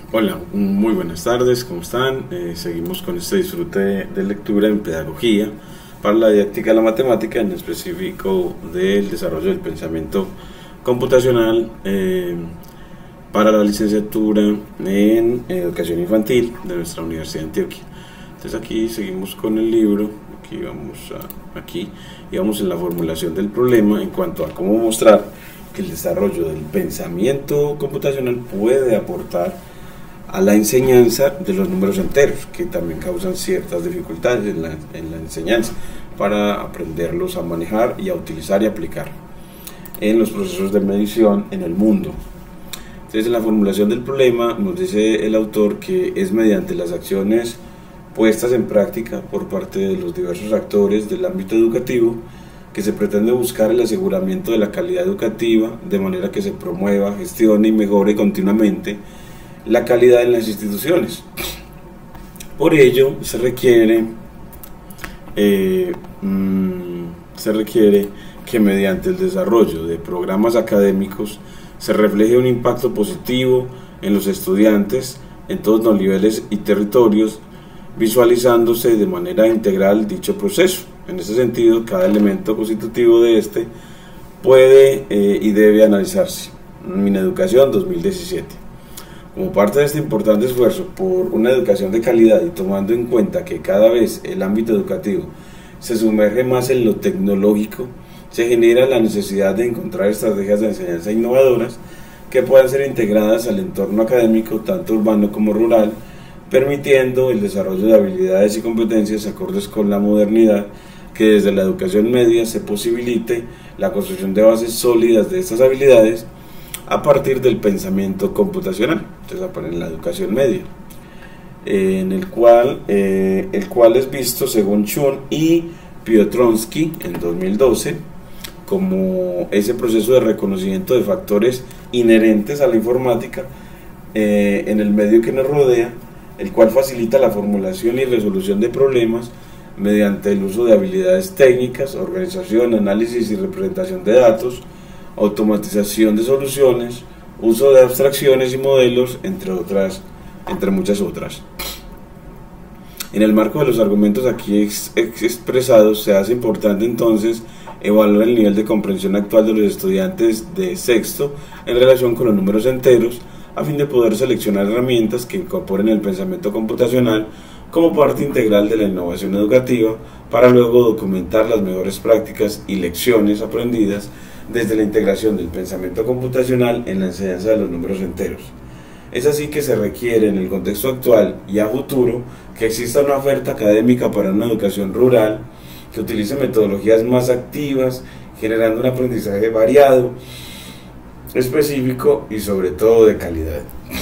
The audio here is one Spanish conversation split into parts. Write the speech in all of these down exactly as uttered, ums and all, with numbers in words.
Hola, muy buenas tardes, ¿cómo están? Eh, seguimos con este disfrute de, de lectura en pedagogía para la didáctica de la matemática, en específico del desarrollo del pensamiento computacional eh, para la licenciatura en educación infantil de nuestra Universidad de Antioquia. Entonces aquí seguimos con el libro, aquí vamos a, aquí, y vamos en la formulación del problema en cuanto a cómo mostrar que el desarrollo del pensamiento computacional puede aportar a la enseñanza de los números enteros, que también causan ciertas dificultades en la, en la enseñanza, para aprenderlos a manejar y a utilizar y aplicar en los procesos de medición en el mundo. Entonces, en la formulación del problema nos dice el autor que es mediante las acciones puestas en práctica por parte de los diversos actores del ámbito educativo que se pretende buscar el aseguramiento de la calidad educativa, de manera que se promueva, gestione y mejore continuamente la calidad en las instituciones. Por ello se requiere eh, mmm, se requiere que mediante el desarrollo de programas académicos se refleje un impacto positivo en los estudiantes en todos los niveles y territorios, visualizándose de manera integral dicho proceso. En ese sentido, cada elemento constitutivo de este puede eh, y debe analizarse. Mineducación dos mil diecisiete. Como parte de este importante esfuerzo por una educación de calidad y tomando en cuenta que cada vez el ámbito educativo se sumerge más en lo tecnológico, se genera la necesidad de encontrar estrategias de enseñanza innovadoras que puedan ser integradas al entorno académico, tanto urbano como rural, permitiendo el desarrollo de habilidades y competencias acordes con la modernidad, que desde la educación media se posibilite la construcción de bases sólidas de estas habilidades a partir del pensamiento computacional. Entonces aparece la educación media, eh, en el cual, eh, el cual es visto según Chun y Piotrowski en dos mil doce como ese proceso de reconocimiento de factores inherentes a la informática eh, en el medio que nos rodea, el cual facilita la formulación y resolución de problemas mediante el uso de habilidades técnicas, organización, análisis y representación de datos, automatización de soluciones, uso de abstracciones y modelos, entre otras, entre muchas otras. En el marco de los argumentos aquí ex, ex expresados, se hace importante entonces evaluar el nivel de comprensión actual de los estudiantes de sexto en relación con los números enteros, a fin de poder seleccionar herramientas que incorporen el pensamiento computacional como parte integral de la innovación educativa, para luego documentar las mejores prácticas y lecciones aprendidas desde la integración del pensamiento computacional en la enseñanza de los números enteros. Es así que se requiere en el contexto actual y a futuro que exista una oferta académica para una educación rural que utilice metodologías más activas, generando un aprendizaje variado, específico y sobre todo de calidad.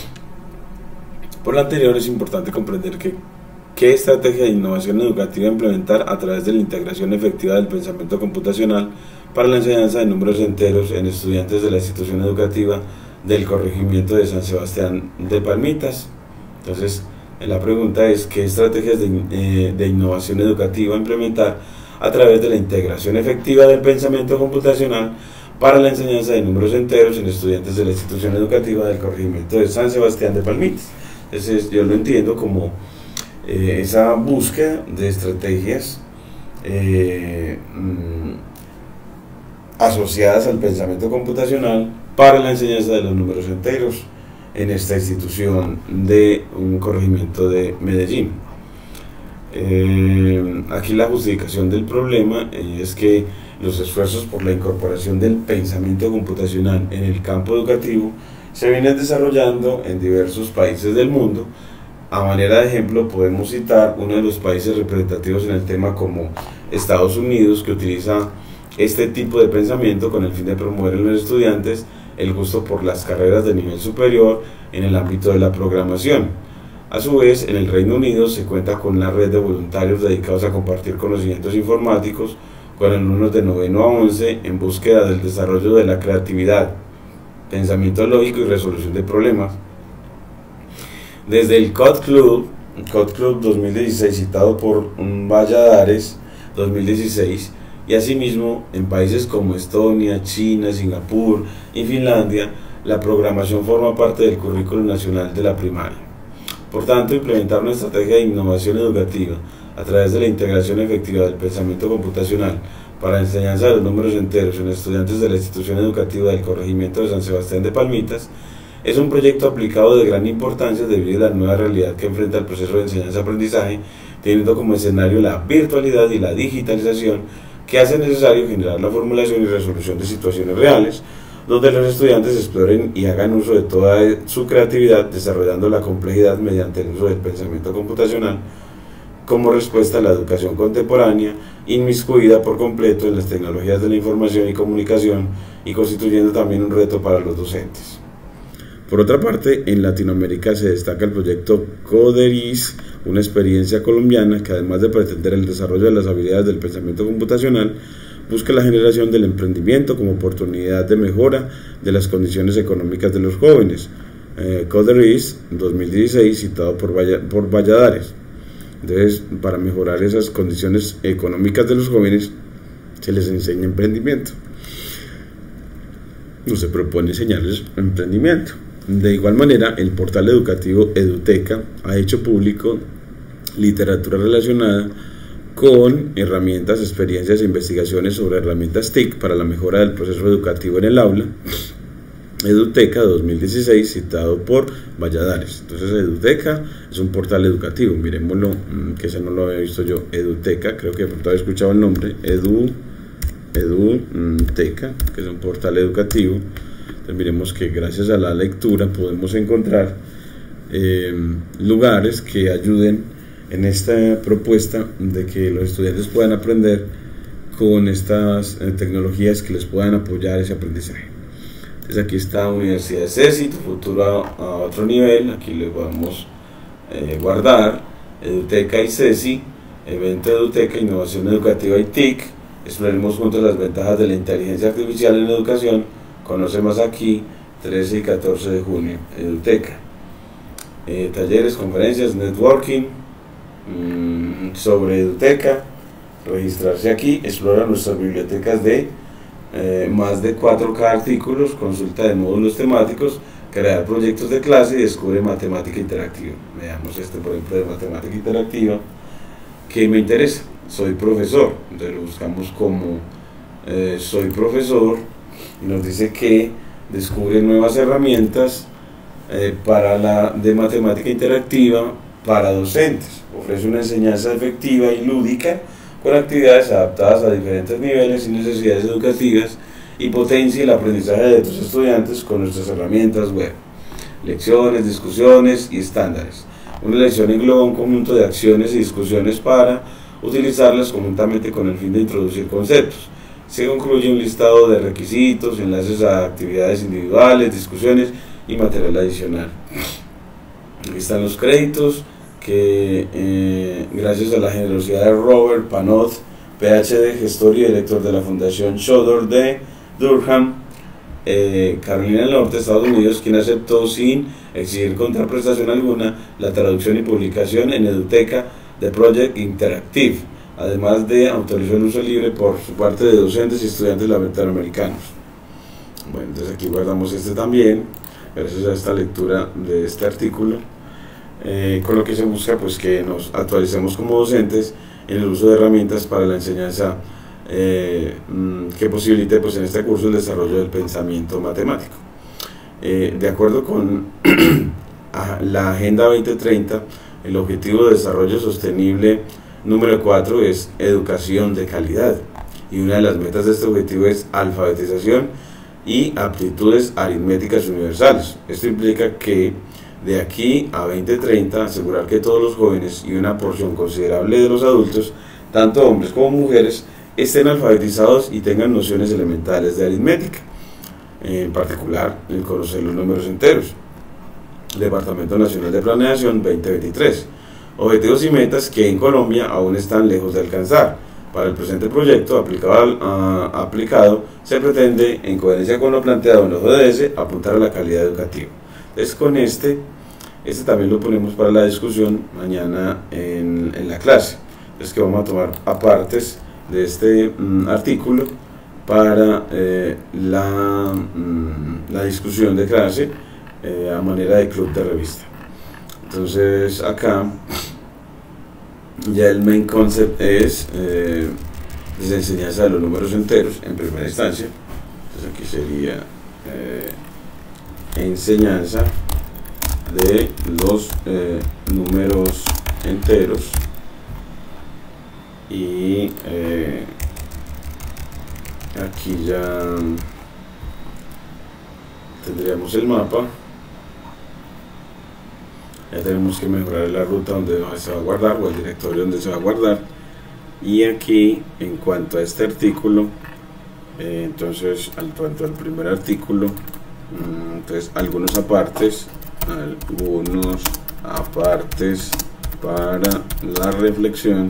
Por lo anterior, es importante comprender que qué estrategia de innovación educativa implementar a través de la integración efectiva del pensamiento computacional para la enseñanza de números enteros en estudiantes de la institución educativa del corregimiento de San Sebastián de Palmitas. Entonces, la pregunta es: ¿qué estrategias de, eh, de innovación educativa implementar a través de la integración efectiva del pensamiento computacional para la enseñanza de números enteros en estudiantes de la institución educativa del corregimiento de San Sebastián de Palmitas? Entonces, yo lo entiendo como eh, esa búsqueda de estrategias eh, mmm, asociadas al pensamiento computacional para la enseñanza de los números enteros en esta institución de un corregimiento de Medellín. Eh, aquí la justificación del problema eh, es que los esfuerzos por la incorporación del pensamiento computacional en el campo educativo se vienen desarrollando en diversos países del mundo. A manera de ejemplo, podemos citar uno de los países representativos en el tema como Estados Unidos, que utiliza este tipo de pensamiento con el fin de promover en los estudiantes el gusto por las carreras de nivel superior en el ámbito de la programación. A su vez, en el Reino Unido se cuenta con una red de voluntarios dedicados a compartir conocimientos informáticos con alumnos de noveno a once en búsqueda del desarrollo de la creatividad, pensamiento lógico y resolución de problemas. Desde el Code Club, Code Club dos mil dieciséis, citado por Valladares dos mil dieciséis, y asimismo en países como Estonia, China, Singapur y Finlandia, la programación forma parte del currículo nacional de la primaria. Por tanto, implementar una estrategia de innovación educativa a través de la integración efectiva del pensamiento computacional para la enseñanza de los números enteros en estudiantes de la institución educativa del corregimiento de San Sebastián de Palmitas es un proyecto aplicado de gran importancia debido a la nueva realidad que enfrenta el proceso de enseñanza-aprendizaje, teniendo como escenario la virtualidad y la digitalización que hace necesario generar la formulación y resolución de situaciones reales, donde los estudiantes exploren y hagan uso de toda su creatividad, desarrollando la complejidad mediante el uso del pensamiento computacional como respuesta a la educación contemporánea, inmiscuida por completo en las tecnologías de la información y comunicación y constituyendo también un reto para los docentes. Por otra parte, en Latinoamérica se destaca el proyecto Coderis, una experiencia colombiana que además de pretender el desarrollo de las habilidades del pensamiento computacional, busca la generación del emprendimiento como oportunidad de mejora de las condiciones económicas de los jóvenes. Eh, Coderis dos mil dieciséis, citado por, Valla, por Valladares. Entonces, para mejorar esas condiciones económicas de los jóvenes, se les enseña emprendimiento. No se propone enseñarles emprendimiento. De igual manera, el portal educativo Eduteca ha hecho público literatura relacionada con herramientas, experiencias e investigaciones sobre herramientas T I C para la mejora del proceso educativo en el aula. Eduteca dos mil dieciséis, citado por Valladares. Entonces, Eduteca es un portal educativo, miremoslo, que ese no lo había visto yo. Eduteca, creo que de pronto había escuchado el nombre, Edu, Eduteca, que es un portal educativo. Entonces, miremos que gracias a la lectura podemos encontrar eh, lugares que ayuden en esta propuesta de que los estudiantes puedan aprender con estas eh, tecnologías que les puedan apoyar ese aprendizaje. Entonces, aquí está Universidad de CESI, tu futuro a, a otro nivel. Aquí les podemos eh, guardar Eduteca y CESI, evento Eduteca, innovación educativa y T I C. Exploremos juntos las ventajas de la inteligencia artificial en educación. Conoce más aquí, trece y catorce de junio, Eduteca. Eh, talleres, conferencias, networking mmm, sobre Eduteca. Registrarse aquí, explora nuestras bibliotecas de eh, más de cuatro K artículos, consulta de módulos temáticos, crear proyectos de clase y descubre matemática interactiva. Veamos este, por ejemplo, de matemática interactiva, que me interesa. Soy profesor, entonces lo buscamos como eh, soy profesor y nos dice que descubre nuevas herramientas eh, para la de matemática interactiva para docentes. Ofrece una enseñanza efectiva y lúdica con actividades adaptadas a diferentes niveles y necesidades educativas y potencia el aprendizaje de tus estudiantes con nuestras herramientas web, lecciones, discusiones y estándares. Una lección engloba un conjunto de acciones y discusiones para utilizarlas conjuntamente con el fin de introducir conceptos. Se concluye un listado de requisitos, enlaces a actividades individuales, discusiones y material adicional. Aquí están los créditos que eh, gracias a la generosidad de Robert Panot, P H D, gestor y director de la Fundación Shodor de Durham, eh, Carolina del Norte, Estados Unidos, quien aceptó sin exigir contraprestación alguna la traducción y publicación en Eduteca de Project Interactive. Además de autorizó el uso libre por su parte de docentes y estudiantes latinoamericanos. Bueno, entonces aquí guardamos este también, gracias a esta lectura de este artículo, eh, con lo que se busca pues que nos actualicemos como docentes en el uso de herramientas para la enseñanza eh, que posibilite pues en este curso el desarrollo del pensamiento matemático. Eh, de acuerdo con la Agenda veinte treinta, el objetivo de desarrollo sostenible número cuatro es educación de calidad, y una de las metas de este objetivo es alfabetización y aptitudes aritméticas universales. Esto implica que de aquí a veinte treinta asegurar que todos los jóvenes y una porción considerable de los adultos, tanto hombres como mujeres, estén alfabetizados y tengan nociones elementales de aritmética, en particular el conocer los números enteros. Departamento Nacional de Planeación veinte veintitrés. Objetivos y metas que en Colombia aún están lejos de alcanzar. Para el presente proyecto aplicado, uh, aplicado se pretende, en coherencia con lo planteado en los O D S, apuntar a la calidad educativa. Entonces, con este, este también lo ponemos para la discusión mañana en, en la clase. Es que vamos a tomar apartes de este um, artículo para eh, la, mm, la discusión de clase eh, a manera de club de revista. Entonces acá ya el main concept es eh, la enseñanza de los números enteros en primera instancia. Entonces aquí sería eh, enseñanza de los eh, números enteros, y eh, aquí ya tendríamos el mapa. Ya tenemos que mejorar la ruta donde se va a guardar, o el directorio donde se va a guardar. Y aquí, en cuanto a este artículo, eh, entonces al cuanto al primer artículo, mmm, entonces algunos apartes algunos apartes para la reflexión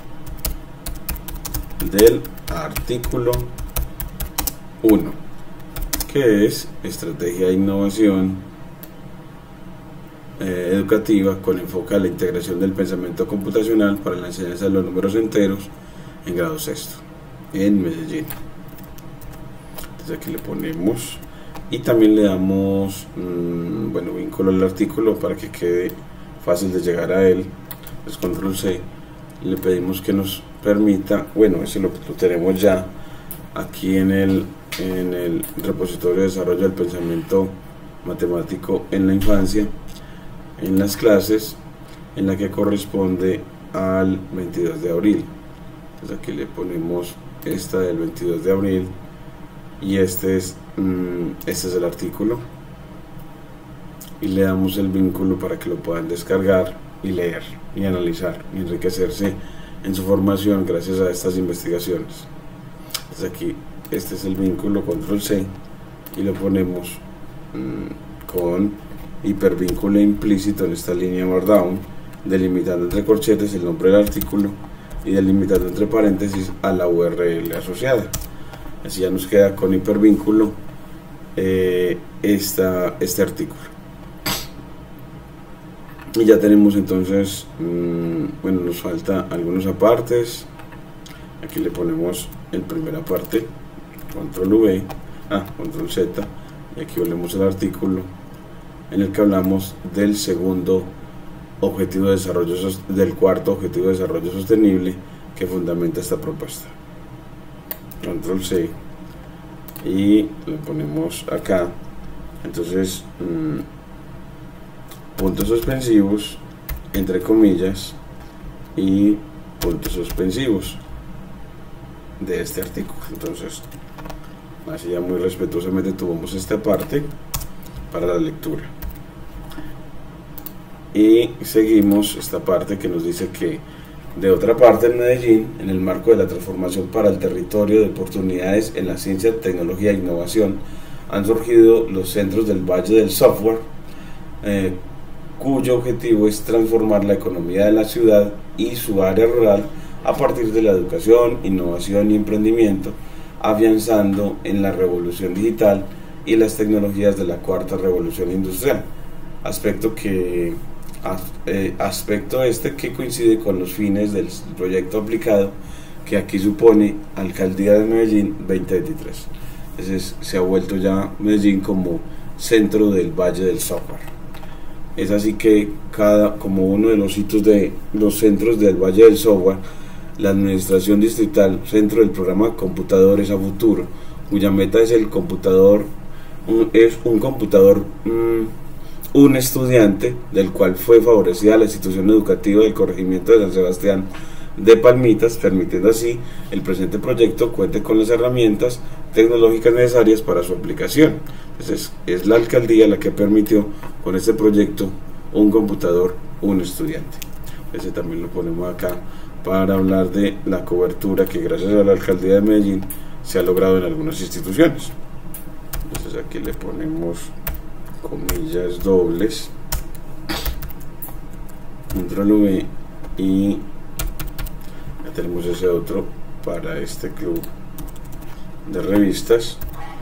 del artículo uno, que es estrategia de innovación eh, educativa con enfoque a la integración del pensamiento computacional para la enseñanza de los números enteros en grado sexto en Medellín. Entonces aquí le ponemos, y también le damos mmm, bueno, vínculo al artículo para que quede fácil de llegar a él. Pues control C, le pedimos que nos permita, bueno, eso lo, lo tenemos ya aquí en el, en el repositorio de desarrollo del pensamiento matemático en la infancia, en las clases, en la que corresponde al veintidós de abril. Entonces aquí le ponemos esta del veintidós de abril, y este es, mmm, este es el artículo, y le damos el vínculo para que lo puedan descargar y leer y analizar y enriquecerse en su formación gracias a estas investigaciones. Entonces aquí este es el vínculo, control C, y lo ponemos mmm, con hipervínculo implícito en esta línea markdown, delimitando entre corchetes el nombre del artículo y delimitando entre paréntesis a la U R L asociada. Así ya nos queda con hipervínculo eh, esta, este artículo. Y ya tenemos entonces, mmm, bueno, nos falta algunos apartes. Aquí le ponemos el primer aparte, control V, ah, control Z, y aquí volvemos al artículo en el que hablamos del segundo objetivo de desarrollo, del cuarto objetivo de desarrollo sostenible que fundamenta esta propuesta. Control C, y lo ponemos acá. Entonces mmm, puntos suspensivos, entre comillas, y puntos suspensivos de este artículo. Entonces así ya muy respetuosamente tomamos esta parte para la lectura, y seguimos esta parte que nos dice que de otra parte en Medellín, en el marco de la transformación para el territorio de oportunidades en la ciencia, tecnología e innovación, han surgido los centros del Valle del Software, eh, cuyo objetivo es transformar la economía de la ciudad y su área rural a partir de la educación, innovación y emprendimiento, afianzando en la revolución digital y las tecnologías de la cuarta revolución industrial, aspecto que eh, aspecto este que coincide con los fines del proyecto aplicado, que aquí supone Alcaldía de Medellín veinte veintitrés. Entonces se ha vuelto ya Medellín como centro del Valle del Software. Es así que cada, como uno de los hitos de los centros del Valle del Software, la administración distrital, centro del programa Computadores a Futuro, cuya meta es el computador, un, es un computador, mmm, un estudiante, del cual fue favorecida la institución educativa del corregimiento de San Sebastián de Palmitas, permitiendo así el presente proyecto cuente con las herramientas tecnológicas necesarias para su aplicación. Entonces es la alcaldía la que permitió con este proyecto un computador, un estudiante. Ese también lo ponemos acá para hablar de la cobertura que gracias a la alcaldía de Medellín se ha logrado en algunas instituciones. Entonces aquí le ponemos comillas dobles, control V, y ya tenemos ese otro para este club de revistas.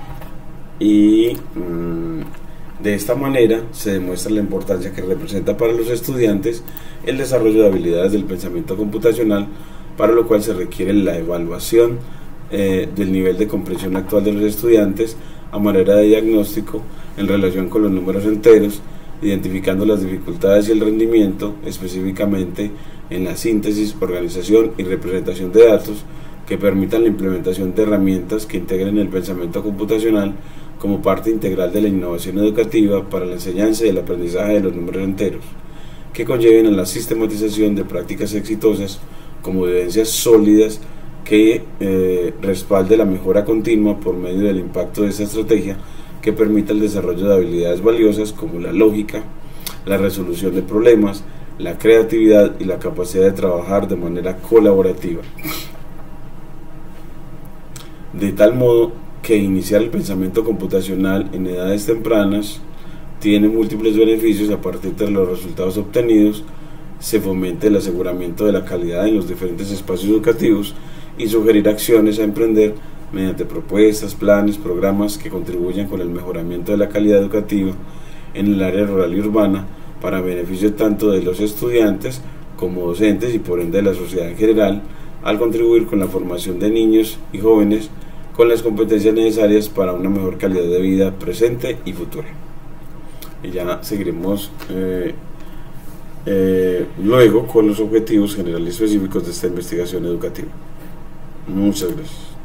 Y mmm, de esta manera se demuestra la importancia que representa para los estudiantes el desarrollo de habilidades del pensamiento computacional, para lo cual se requiere la evaluación eh, del nivel de comprensión actual de los estudiantes a manera de diagnóstico en relación con los números enteros, identificando las dificultades y el rendimiento, específicamente en la síntesis, organización y representación de datos, que permitan la implementación de herramientas que integren el pensamiento computacional como parte integral de la innovación educativa para la enseñanza y el aprendizaje de los números enteros, que conlleven a la sistematización de prácticas exitosas como evidencias sólidas que eh, respalde la mejora continua por medio del impacto de esta estrategia, que permita el desarrollo de habilidades valiosas como la lógica, la resolución de problemas, la creatividad y la capacidad de trabajar de manera colaborativa. De tal modo que iniciar el pensamiento computacional en edades tempranas tiene múltiples beneficios a partir de los resultados obtenidos, se fomente el aseguramiento de la calidad en los diferentes espacios educativos y sugerir acciones a emprender mediante propuestas, planes, programas que contribuyan con el mejoramiento de la calidad educativa en el área rural y urbana para beneficio tanto de los estudiantes como docentes y por ende de la sociedad en general, al contribuir con la formación de niños y jóvenes con las competencias necesarias para una mejor calidad de vida presente y futura. Y ya seguiremos eh, eh, luego con los objetivos generales específicos de esta investigación educativa. Muchas gracias.